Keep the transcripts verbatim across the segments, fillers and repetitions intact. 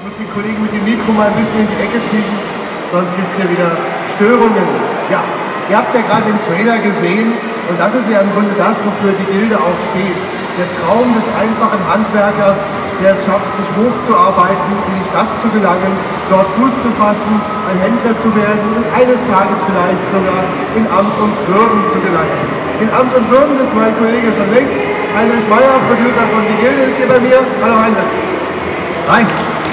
Ich muss die Kollegen mit dem Mikro mal ein bisschen in die Ecke schieben, sonst gibt es hier wieder Störungen. Ja, ihr habt ja gerade den Trailer gesehen und das ist ja im Grunde das, wofür die Gilde auch steht. Der Traum des einfachen Handwerkers, der es schafft, sich hochzuarbeiten, in die Stadt zu gelangen, dort Fuß zu fassen, ein Händler zu werden und eines Tages vielleicht sogar in Amt und Würden zu gelangen. In Amt und Würden ist mein Kollege schon längst. Heinrich Meier, Producer von Die Gilde, ist hier bei mir. Hallo Heinrich. Rein.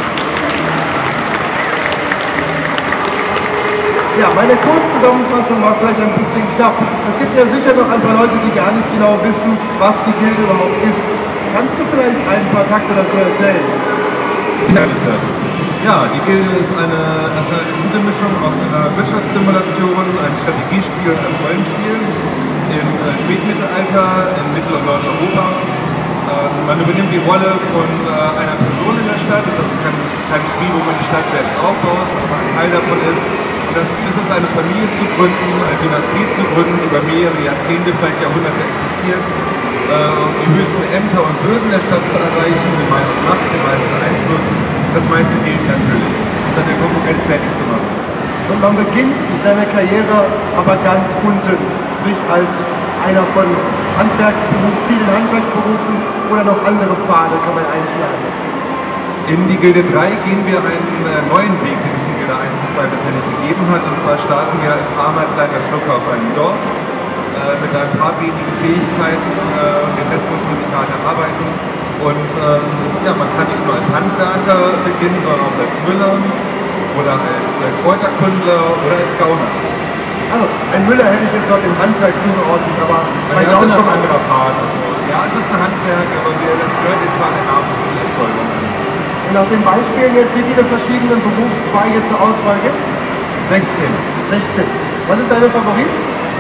Ja, meine Kurzzusammenfassung war vielleicht ein bisschen knapp. Es gibt ja sicher noch ein paar Leute, die gar nicht genau wissen, was die Gilde überhaupt ist. Kannst du vielleicht ein paar Takte dazu erzählen? Kann ich das? Ja, die Gilde ist eine, also eine gute Mischung aus einer Wirtschaftssimulation, einem Strategiespiel und einem Rollenspiel im äh, Spätmittelalter in Mittel- und Nordeuropa. Äh, man übernimmt die Rolle von äh, einer Person in der Stadt. Das ist kein, kein Spiel, wo man die Stadt selbst aufbaut, aber ein Teil davon ist, das ist es, eine Familie zu gründen, eine Dynastie zu gründen, die über mehrere Jahrzehnte, vielleicht Jahrhunderte existiert, äh, die höchsten Ämter und Würden der Stadt zu erreichen, die meiste Macht, den meisten Einfluss, das meiste Geld natürlich, und dann der Konkurrenz fertig zu machen. Und man beginnt seine Karriere aber ganz unten, sprich als einer von Handwerksberufen, vielen Handwerksberufen oder noch andere Pfade kann man einschlagen. In die Gilde drei gehen wir einen äh, neuen Weg, den es in Gilde eins und zwei bisher nicht gegeben hat. Und zwar starten wir als armer kleiner Schlucker auf einem Dorf äh, mit ein paar wenigen Fähigkeiten äh, und den Rest muss man sich hart erarbeiten. Und ähm, ja, man kann nicht nur als Handwerker beginnen, sondern auch als Müller oder als äh, Kräuterkundler oder als Gauner. Also, ein Müller hätte ich jetzt noch im Handwerk zugeordnet, aber bei ja, Gauner ist schon ein anderer Pfad. Ja, es ist ein Handwerk, aber wir, das gehört jetzt mal der Nahrungserzeugung an. Und nach den Beispielen jetzt, wie viele verschiedene Berufszweige zur Auswahl gibt es? sechzehn. sechzehn. Was ist deine Favorit?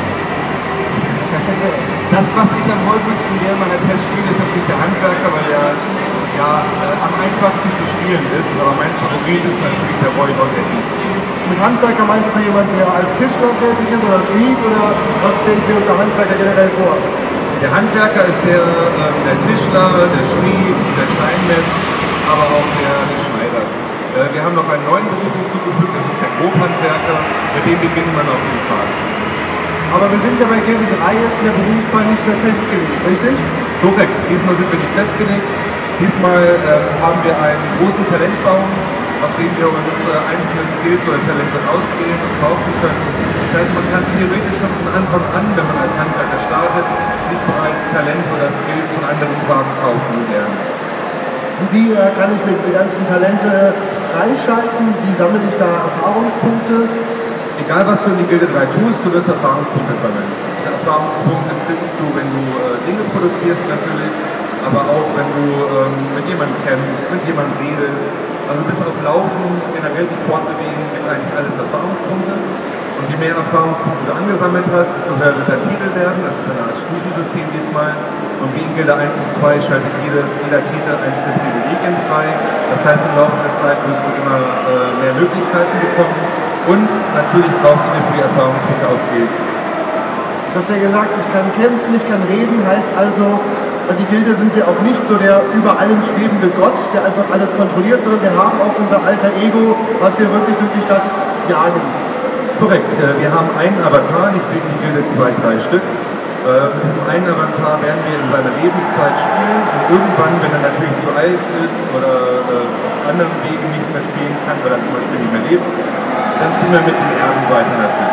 Das, was ich am häufigsten während meiner Tests spiele, ist natürlich der Handwerker, weil der ja, äh, am einfachsten zu spielen ist. Aber mein Favorit ist natürlich der Räuber und der Diebstahl. Mit Handwerker meinst du jemand, der als Tischler tätig ist oder Schmied, oder was stelle ich mir unter Handwerker generell vor? Der Handwerker ist der, äh, der Tischler, der Schmied, der Steinmetz, aber auch der, der Schneider. Äh, wir haben noch einen neuen Beruf hinzugefügt, das ist der Grobhandwerker, mit dem beginnen wir auf jeden Fall. Aber wir sind ja bei Gilde drei jetzt in der Berufswahl nicht mehr festgelegt, richtig? Korrekt, diesmal sind wir nicht festgelegt. Diesmal äh, haben wir einen großen Talentbaum, aus dem wir uns äh, einzelne Skills oder Talente auswählen und kaufen können. Das heißt, man kann theoretisch schon von Anfang an, wenn man als Handwerker startet, sich bereits Talente oder Skills von anderen Farben kaufen und lernen. Und wie äh, kann ich mir diese ganzen Talente freischalten? Wie sammle ich da Erfahrungspunkte? Egal was du in die Gilde drei tust, du wirst Erfahrungspunkte sammeln. Diese Erfahrungspunkte kriegst du, wenn du äh, Dinge produzierst natürlich, aber auch wenn du ähm, mit jemandem kämpfst, mit jemandem redest. Also bis auf Laufen, generell sich fortbewegen, gibt eigentlich alles Erfahrungspunkte. Und je mehr Erfahrungspunkte du angesammelt hast, desto höher wird dein Titel werden. Das ist eine Art Stufensystem diesmal. Und wie in Gilde eins und zwei schaltet jeder, jeder Titel einzelne Privilegien frei. Das heißt, im Laufe der Zeit wirst du immer äh, mehr Möglichkeiten bekommen. Und natürlich brauchst du dir für die Erfahrungspunkte aus Skills. Du hast ja gesagt, ich kann kämpfen, ich kann reden, heißt also, bei die Gilde sind wir auch nicht so der über allem schwebende Gott, der einfach alles kontrolliert, sondern wir haben auch unser alter Ego, was wir wirklich durch die Stadt jagen. Korrekt, wir haben einen Avatar, nicht wie die Gilde zwei, drei Stück. Mit diesem einen Avatar werden wir in seiner Lebenszeit spielen und irgendwann, wenn er natürlich zu alt ist oder auf anderen Wegen nicht mehr spielen kann, weil er zum Beispiel nicht mehr lebt, dann spielen wir mit den Erben weiter natürlich.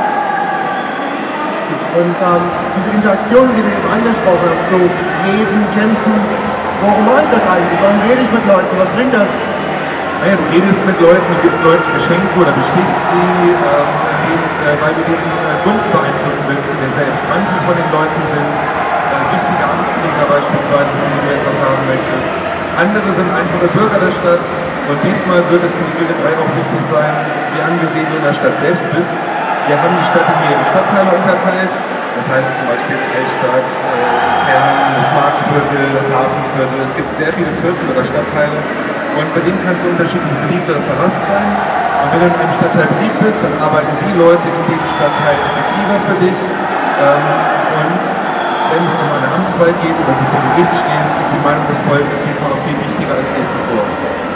Und ähm, diese Interaktionen, die du eben angesprochen hast, so reden, kämpfen, warum mache ich das eigentlich? Warum rede ich mit Leuten? Was bringt das? Naja, du redest mit Leuten, du gibst Leuten Geschenke oder bestichst sie, ähm, die, äh, weil du deren äh, Gunst beeinflussen willst, du dir selbst. Manche von den Leuten sind äh, wichtige Amtsträger beispielsweise, wenn du etwas haben möchtest. Andere sind einfache Bürger der Stadt und diesmal wird es in die Gilde drei auch wichtig sein, wie angesehen du in der Stadt selbst bist. Wir haben die Stadt in mehrere Stadtteile unterteilt, das heißt zum Beispiel Altstadt, äh, Kern, das Marktviertel, das Hafenviertel. Es gibt sehr viele Viertel oder Stadtteile und bei denen kannst du unterschiedlich beliebt oder verhasst sein. Und wenn du in einem Stadtteil beliebt bist, dann arbeiten die Leute in dem Stadtteil effektiver für dich. Ähm, und wenn es um eine Amtswahl geht oder du vor Gericht stehst, ist die Meinung des Volkes diesmal auch viel wichtiger als je zuvor. Und die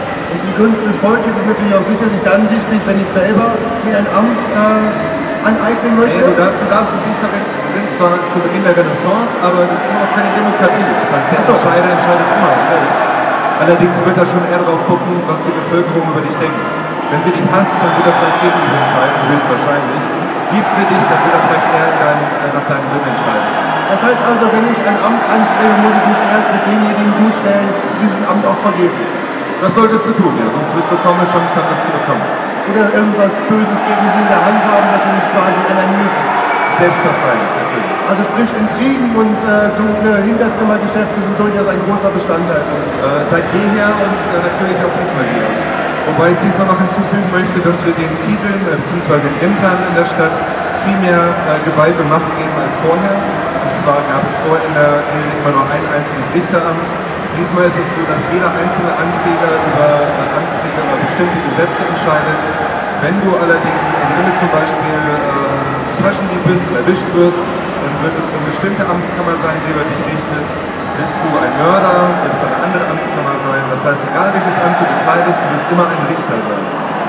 Die Gunst des Volkes ist natürlich auch sicherlich dann wichtig, wenn ich selber mir ein Amt äh, aneignen möchte. Nee, du, darfst, du darfst es nicht verwechseln. Wir sind zwar zu Beginn der Renaissance, aber das ist immer noch keine Demokratie. Das heißt, der Entscheider entscheidet immer selbst. Allerdings wird er schon eher darauf gucken, was die Bevölkerung über dich denkt. Wenn sie dich hasst, dann wird er vielleicht gegen dich entscheiden, höchstwahrscheinlich. Liebt sie dich, dann wird er vielleicht eher dein, äh, nach deinem Sinn entscheiden. Das heißt also, wenn ich ein Amt anstrebe, muss ich mich erst mit denjenigen gut stellen, die dieses Amt auch vergeben. Das solltest du tun, ja, sonst wirst du kaum eine Chance haben, das zu bekommen. Oder irgendwas Böses gegen sie in der Hand haben, dass sie mich quasi ändern müssen. Selbstverständlich, natürlich. Also sprich, Intrigen und äh, dunkle Hinterzimmergeschäfte sind durchaus ein großer Bestandteil. Äh, seit jeher und äh, natürlich auch diesmal wieder. Wobei ich diesmal noch hinzufügen möchte, dass wir den Titeln äh, bzw. den Ämtern in der Stadt viel mehr äh, Gewalt und Macht geben als vorher. Und zwar gab es vorher in der Regel immer nur ein einziges Richteramt. Diesmal ist es so, dass jeder einzelne Anträger über, äh, Amtsträger über bestimmte Gesetze entscheidet. Wenn du allerdings, also wenn du zum Beispiel äh, Taschendieb bist oder erwischt wirst, dann wird es eine bestimmte Amtskammer sein, die über dich richtet. Bist du ein Mörder, wird es eine andere Amtskammer sein. Das heißt, egal welches Amt du bekleidest, du wirst immer ein Richter sein.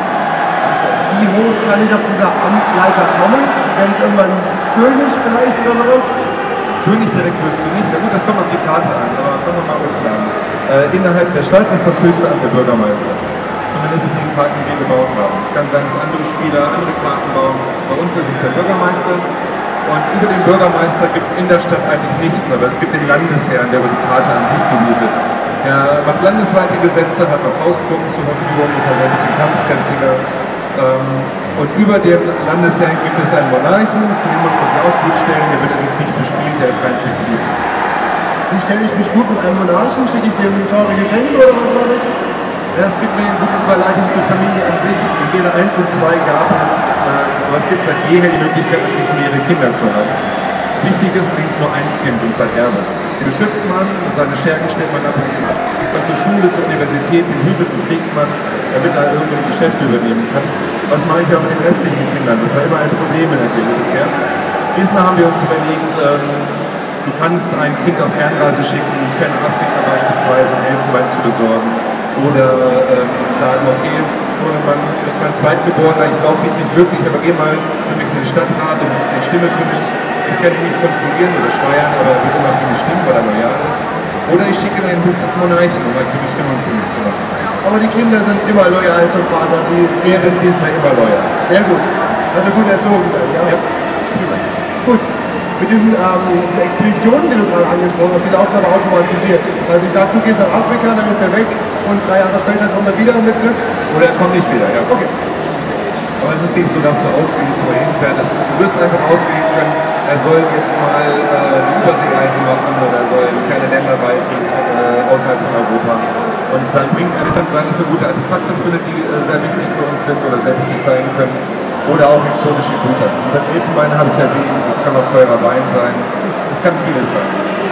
Wie hoch kann ich auf dieser Amtsleiter kommen? Wenn ich irgendwann König vielleicht oder sowas? König direkt wirst du nicht. Na gut, das kommt auf die Karte an, aber fangen wir mal unten an. Äh, innerhalb der Stadt ist das höchste Amt der Bürgermeister. Zumindest in den Karten, die wir gebaut haben. Es kann sein, dass andere Spieler andere Karten bauen. Bei uns ist es der Bürgermeister. Und über den Bürgermeister gibt es in der Stadt eigentlich nichts, aber es gibt den Landesherrn, der über die Karte an sich gemietet. Er macht landesweite Gesetze, hat noch Hausgruppen zur Verfügung, ist also ein bisschen kampfkräftiger. Ähm, und über dem Landesherrn gibt es einen Monarchen, zu dem muss man sich auch gut stellen, der wird allerdings nicht bespielt, der ist rein fiktiv. Wie stelle ich mich gut mit einem Monarchen? Schicke ich dem teure Geschenke oder was war das? Ja, es gibt eine gute Überleitung zur Familie an sich. In jeder eins und zwei gab es, äh, aber es gibt seit jeher die Möglichkeit, natürlich mehrere Kinder zu haben. Wichtig ist allerdings nur ein Kind und sein Erbe. Den beschützt man, seine Stärken stellt man ab und zu ab. Man zur Schule, zur Universität, den hütet und pflegt man, damit er irgendwelche Geschäfte übernehmen kann. Was mache ich auch mit den restlichen Kindern? Das war immer ein Problem in der Kirche bisher. Diesmal haben wir uns überlegt, ähm, du kannst ein Kind auf Fernreise schicken, ins ferne Afrika beispielsweise, um Elfenbein zu besorgen. Oder ähm, sagen, okay, so, man ist mein Zweitgeborener, ich brauche dich nicht wirklich, aber geh mal für mich in den Stadtrat und eine Stimme für mich. Ich kann ihn nicht kontrollieren oder steuern, aber er wird immer für mich stimmen, weil er loyal ist. Oder ich schicke ihn in ein Buch des Monarchen, um halt die Bestimmung für mich zu machen. Aber die Kinder sind immer loyal zum Vater. Die Wir sind diesmal immer loyal. Sehr gut. Also gut erzogen sein, ja? Ja. Gut. Mit diesen ähm, diese Expeditionen, die du gerade angesprochen hast, die laufen aber automatisiert. Also ich sage, du gehst nach Afrika, dann ist er weg und drei Jahre später kommt er wieder mit Glück. Oder er kommt nicht wieder, ja. Okay. Aber es ist nicht so, dass du auswählst, wo er hinfährt. Du wirst einfach auswählen können, er soll jetzt mal äh, eine Überseereise machen oder er soll in ferne Länder reisen, äh, außerhalb von Europa. Und dann bringt Alexander sagen, dass er gute Artefakte findet, die äh, sehr wichtig für uns sind oder sehr wichtig sein können. Oder auch exotische Güter. Unser Elfenbein habe ich erwähnt, das kann auch teurer Wein sein, das kann vieles sein.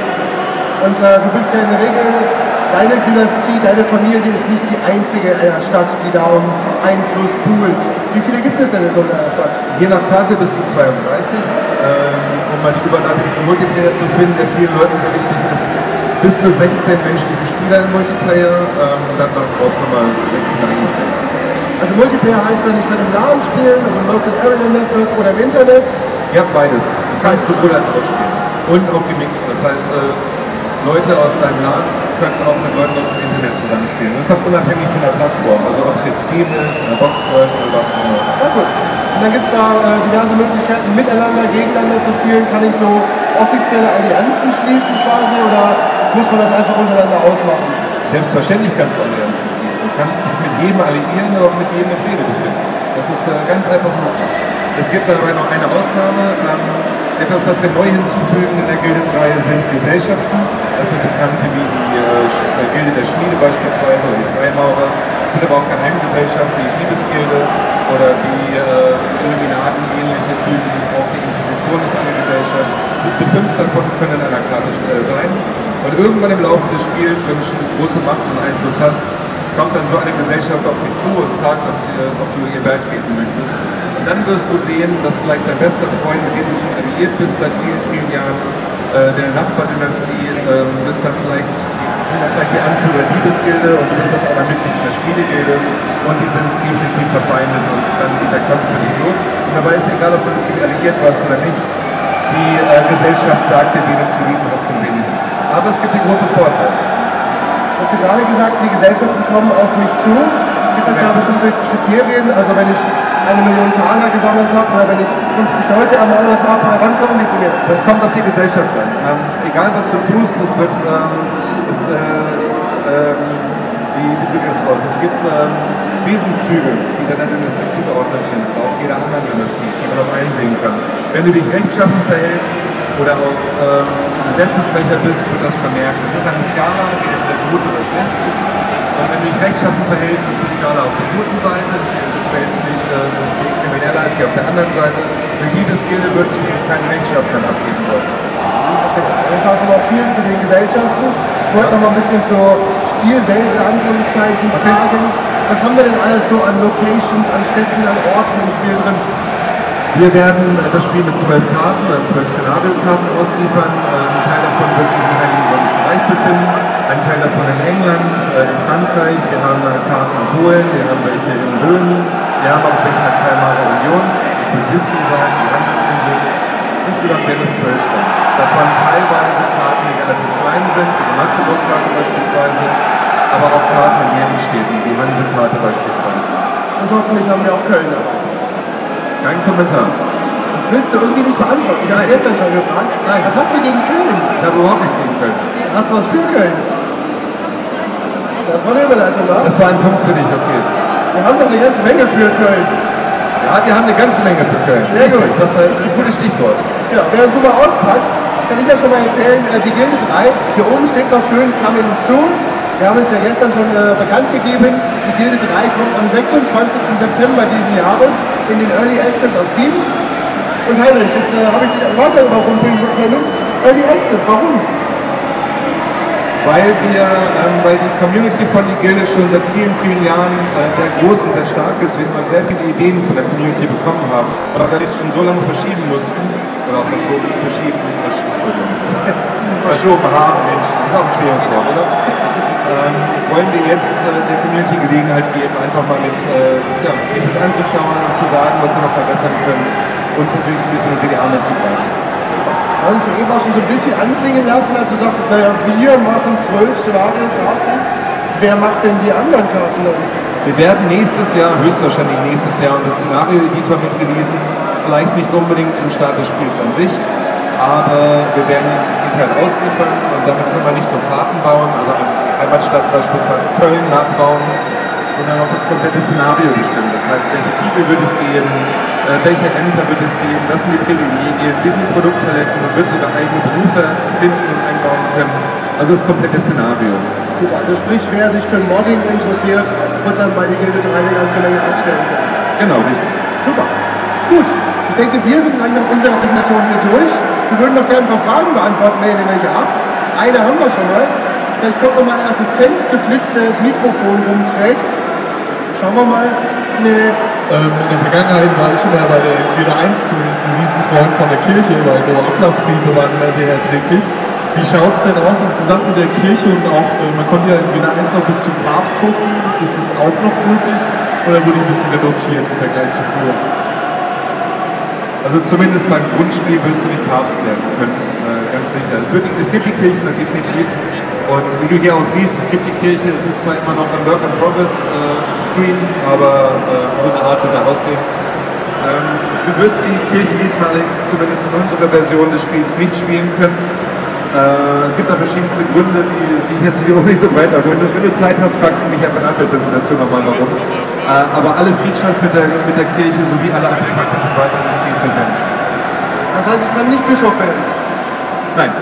Und äh, du bist ja in der Regel, deine Dynastie, deine Familie ist nicht die einzige in einer Stadt, die da um Einfluss buhlt. Wie viele gibt es denn in so einer Stadt? Je nach Karte bis zu zweiunddreißig, ähm, um mal die Überleitung zum Multiplayer zu finden, der vielen Leuten sehr wichtig ist. Bis zu sechzehn menschliche Spieler im Multiplayer ähm, und dann braucht man mal sechzehn Einzelspieler. Also Multiplayer heißt dann, ich kann im LAN spielen, also im Local Area Network oder im Internet? Ja, beides. Du kannst sowohl als auch spielen. Und auch gemixt. Das heißt, äh, Leute aus deinem LAN können auch mit Leuten aus dem Internet zusammenspielen. Das ist auch unabhängig von der Plattform. Also ob es jetzt Steam ist, eine Boxworld oder was auch immer. Ja, gut. Und dann gibt es da äh, diverse Möglichkeiten, miteinander, gegeneinander zu spielen. Kann ich so offizielle Allianzen schließen quasi oder muss man das einfach untereinander ausmachen? Selbstverständlich kannst du Allianzen schließen. Du kannst dich mit jedem alliieren oder auch mit jedem in Fehde befinden. Das ist äh, ganz einfach möglich. Es gibt dabei noch eine Ausnahme. Ähm, etwas, was wir neu hinzufügen in der Gildenreihe sind Gesellschaften. Das sind bekannte wie die äh, Gilde der Schmiede beispielsweise oder die Freimaurer. Es sind aber auch Geheimgesellschaften wie die Liebesgilde oder die äh, Illuminaten, ähnliche Typen. Auch die Inquisition ist eine Gesellschaft. Bis zu fünf davon können in einer Karte äh, sein. Und irgendwann im Laufe des Spiels, wenn du schon eine große Macht und Einfluss hast, kommt dann so eine Gesellschaft auf dich zu und fragt, ob, sie, ob du ihr beitreten möchtest. Und dann wirst du sehen, dass vielleicht dein bester Freund, mit dem du schon alliiert bist seit vielen, vielen Jahren, äh, der Nachbardynastie, äh, bist dann vielleicht, vielleicht die Anführer der Liebesgilde und du bist auf einmal Mitglied in der Schmiedegilde. und die sind definitiv verfeindet und dann geht der Kampf für dich los. Und dabei ist egal, ob du wirklich delegiert warst oder nicht. Die äh, Gesellschaft sagt dir, wen du zu lieben hast und wen nicht. Aber es gibt die große Vorteile. Du hast gerade gesagt, die Gesellschaften kommen auf mich zu. Gibt es da bestimmte Kriterien? Also wenn ich eine Million Taler gesammelt habe oder wenn ich fünfzig Leute ermordet habe, wann kommen die zu mir? Das kommt auf die Gesellschaft an. Ähm, egal was du tust, es wird, ähm, es, äh, ähm, wie, wie drücke ich das aus? Es gibt ähm, Wesenzüge, die deiner Dynastie zugeordnet sind, auch jeder anderen Dynastie, die man auch einsehen kann. Wenn du dich rechtschaffen verhältst oder auch ähm, Gesetzesbrecher bist, wird das vermerkt. Das ist eine Skala, die entweder gut oder schlecht ist. Und wenn du dich rechtschaffen verhältst, ist die Skala auf der guten Seite, du verhältst dich äh, krimineller als hier auf der anderen Seite. Für jede Gilde wird sich kein Rechtschaffen abgeben wollen. Ich habe schon mal viel zu den Gesellschaften. Ich wollte noch mal ein bisschen zur Spielwelt, in Anführungszeichen, fragen. Was haben wir denn alles so an Locations, an Städten, an Orten im Spiel drin? Wir werden das Spiel mit zwölf Karten, äh, zwölf Szenariokarten ausliefern. Äh, ein Teil davon wird sich im Heiligen Römischen Reich befinden, ein Teil davon in England, äh, in Frankreich, wir haben äh, Karten in Polen, wir haben welche in Böhmen, wir haben auch welche in der Weimarer Union, das wird Whisky sein, die Handelsinsel. Insgesamt werden es zwölf sein. Davon teilweise Karten, die relativ klein sind, wie die Magdeburg-Karte beispielsweise, aber auch Karten in mehreren Städten, die Hanse-Karte beispielsweise. Und hoffentlich haben wir auch Köln dabei. Kein Kommentar. Das willst du irgendwie nicht beantworten. Ich habe gestern schon gefragt. Nein. Was hast du gegen Köln? Ich habe überhaupt nichts gegen Köln. Hast du was für Köln? Das war eine Überleitung, oder? Das war ein Punkt für dich, okay. Wir haben doch eine ganze Menge für Köln. Ja, wir haben eine ganze Menge für Köln. Sehr gut. Das ist ein gutes Stichwort. Ja, während du mal auspackst, kann ich ja schon mal erzählen, die Gilde drei, hier oben steht noch schön Coming Soon. Wir haben es ja gestern schon äh, bekannt gegeben, die Gilde drei kommt am sechsundzwanzigsten September diesen Jahres in den Early Access auf Steam. Und Heinrich, jetzt äh, habe ich dich erwartet, warum bin ich erkennen? Early Access, warum? Weil wir, ähm, weil die Community von der Gilde schon seit vielen, vielen Jahren äh, sehr groß und sehr stark ist, wir immer sehr viele Ideen von der Community bekommen haben. Aber wir jetzt schon so lange verschieben mussten, oder auch verschoben, verschieben, verschoben, verschoben haben, Mensch, das ist auch ein schweres Wort, oder? Ähm, wollen wir jetzt äh, der Community Gelegenheit geben, einfach mal mit, äh, ja, sich das anzuschauen und zu sagen, was wir noch verbessern können, uns natürlich ein bisschen unter die Arme zu greifen. Du hast es ja eben auch schon so ein bisschen anklingen lassen, als du sagtest, naja, wir machen zwölf Szenario-Karten. Wer macht denn die anderen Karten dann? Wir werden nächstes Jahr, höchstwahrscheinlich nächstes Jahr, unseren Szenario-Editor mit releasen. Vielleicht nicht unbedingt zum Start des Spiels an sich, aber wir werden die Sicherheit ausliefern und damit können wir nicht nur Karten bauen, also eine Heimatstadt beispielsweise Köln nachbauen, sondern auch das komplette Szenario bestimmen. Das heißt, welche Titel wird es geben, äh, welche Ämter wird es geben, das sind die Privilegien, wie sind die Produktpaletten, man wird sogar eigene Berufe finden und einbauen können. Also das komplette Szenario. Super, also sprich, wer sich für Modding interessiert, wird dann bei die Gilde drei eine ganze Menge einstellen können. Genau, richtig. Super. Gut, ich denke, wir sind langsam unsere Präsentation hier durch. Wir würden noch gerne ein paar Fragen beantworten, wenn ihr welche habt. Eine haben wir schon mal. Vielleicht kommt noch mal ein Assistent geflitzt, der das Mikrofon rumträgt. Schauen wir mal. Nee. Ähm, in der Vergangenheit war ich immer bei der Gilde eins zumindest ein Riesenfreund von der Kirche, weil so Ablassbriefe waren immer sehr erträglich. Wie schaut es denn aus insgesamt mit der Kirche und auch, äh, man konnte ja in Gilde eins noch bis zum Papst gucken, ist es auch noch möglich oder wurde ein bisschen reduziert im Vergleich zu früher? Also zumindest beim Grundspiel wirst du nicht Papst werden können, äh, ganz sicher. Es, wird, es gibt die Kirche noch definitiv und wie du hier auch siehst, es gibt die Kirche, es ist zwar immer noch ein Work in Progress äh, Screen, aber äh, so eine Art wird er aussehen. Ähm, du wirst die Kirche diesmal zumindest in unserer Version des Spiels nicht spielen können. Äh, es gibt da verschiedenste Gründe, die, die ich jetzt hier auch nicht so weit habe. Wenn du, wenn du Zeit hast, fragst du mich einfach nach der Präsentation nochmal warum. Äh, aber alle Features mit der, mit der Kirche sowie alle Artefakte sind weiter im Spiel präsent. Das heißt, ich kann nicht Bischof werden? Nein.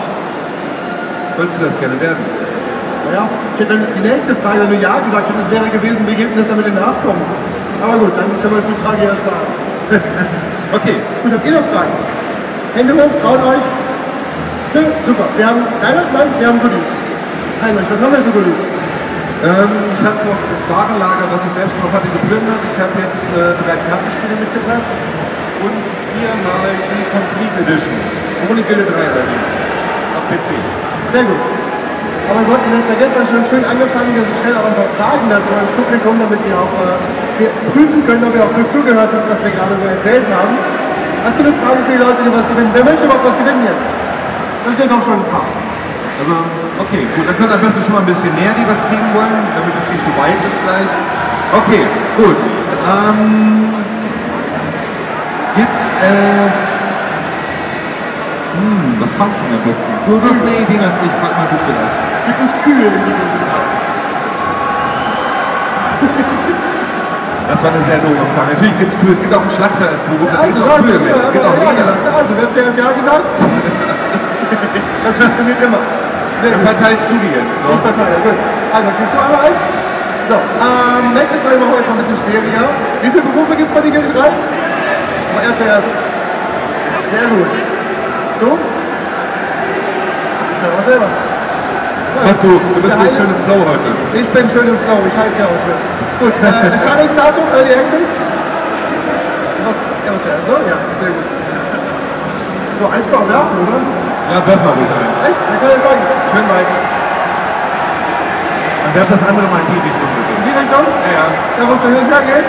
Sollst du das gerne werden? Naja, ich hätte dann die nächste Frage, wenn du Ja gesagt hättest, wäre gewesen, wie geht denn das dann mit den Nachkommen? Aber gut, dann können wir uns die Frage ja sparen. Okay. Gut, habt ihr noch Fragen? Hände hoch, traut euch. Ja, super, wir haben, Reinhard, nein, wir haben Goodies. Heinrich, was haben wir für Goodies? Ähm, ich habe noch das Warenlager, was ich selbst noch hatte, geplündert. Ich habe jetzt äh, drei Kartenspiele mitgebracht und viermal die Complete Edition. Ohne Gilde drei allerdings. Auf P C. Sehr gut. Aber wir wollten das ja gestern schon schön angefangen, wir stellen auch ein paar Fragen dazu ans Publikum, damit wir auch äh, prüfen können, ob ihr auch gut zugehört habt, was wir gerade so erzählt haben. Hast du eine Frage für die Leute, die was gewinnen? Wer möchte überhaupt was gewinnen jetzt? Da stehen doch schon ein paar. Also, okay, gut, dann können am besten schon mal ein bisschen näher, die was kriegen wollen, damit es nicht so weit ist gleich. Okay, gut. Ähm, gibt es... Hm, was fandst du denn am besten? Du hast eine Idee, was ich frag mal du zuerst. Gibt es Kühe in die Welt? Das war eine sehr doofe Frage. Natürlich gibt es Kühe, es gibt auch einen Schlachter als Beruf, da gibt es auch Kühe mit. Es gibt auch Jäger. Also, wer hat zuerst Ja gesagt? Das funktioniert immer. Dann verteilst du die jetzt. So. Ich verteile, gut. Also, kriegst du einmal eins? So, ähm, nächste Frage machen wir jetzt mal ein bisschen schwieriger. Wie viele Berufe gibt es bei den Gilde drei? Aber er zuerst. Sehr gut. Du? Ja, was selber. Mach du, du bist jetzt schön im Flow heute. Ich bin schön im Flow, ich heiße ja auch schön. Gut, äh, Erscheinungsdatum, Early Access? Was? Er zuerst, so? Ja, sehr gut. So, eins kann man werfen, oder? Ja, werf mal ruhig eins. Echt? Wer kann den folgen? Schön weit. Dann werf das andere mal in die Richtung bitte. In die Richtung? Ja, ja. Da musst du hin und her gehen.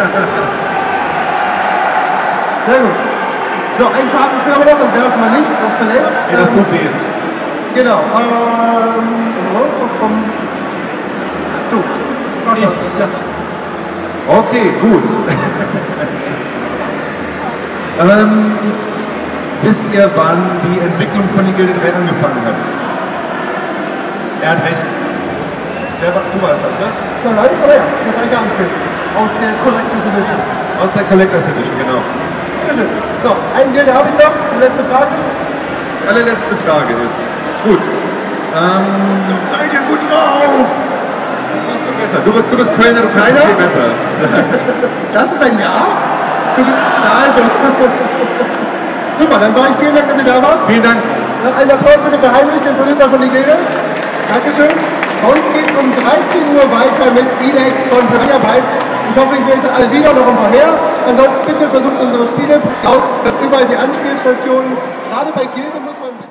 Sehr gut. So, ein Kartenspiel haben wir noch, das werfen wir nicht, das verletzt. Ja, das tut weh. Genau. Ähm, komm. Du. Ich? Ja. Okay, gut. ähm, wisst ihr, wann die Entwicklung von den Gilde drei angefangen hat? Er hat recht. Der war, du warst das, ne? Ja, nein, oder ja? Das ist ein Kartenspiel. Aus der Collectors Edition. Aus der Collectors Edition, genau. Bitteschön. So, einen Gilde habe ich noch. Die letzte Frage. Die allerletzte Frage ist, gut. Ähm, Seid ihr gut drauf? machst du besser. Du bist, du bist Kölner, du kannst Keiner? viel besser. Das ist ein Ja? Zu, na also. Super, dann sage ich vielen Dank, dass ihr da wart. Vielen Dank. Noch einen Applaus bitte für Heinrich, den Producer von der Gilde. Dankeschön. Bei uns geht es um dreizehn Uhr weiter mit Intrigues von Piranha Bytes. Ich hoffe, ich sehe euch alle wieder, noch ein paar mehr. Ansonsten bitte versucht unsere Spiele aus. Überall die Anspielstationen. Gerade bei Gilde muss man ein bisschen